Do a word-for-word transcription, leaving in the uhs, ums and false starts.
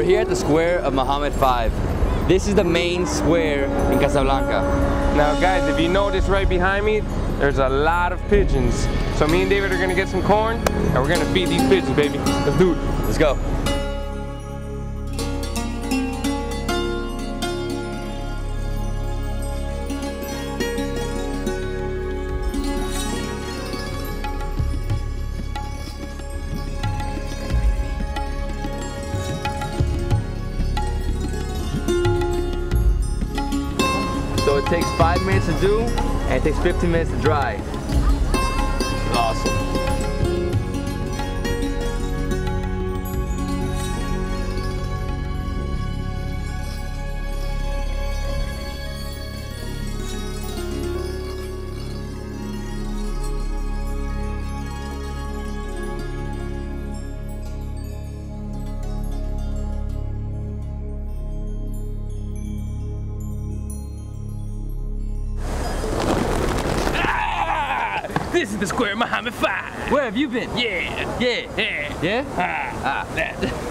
We're here at the square of Mohammed five. This is the main square in Casablanca. Now guys, if you notice right behind me, there's a lot of pigeons. So me and David are gonna get some corn and we're gonna feed these pigeons, baby. Let's do it. Let's go. So it takes five minutes to do, and it takes fifteen minutes to dry. Awesome. This is the square Mohammed five. Where have you been? Yeah. Yeah. Yeah. Yeah? Ah. Ah.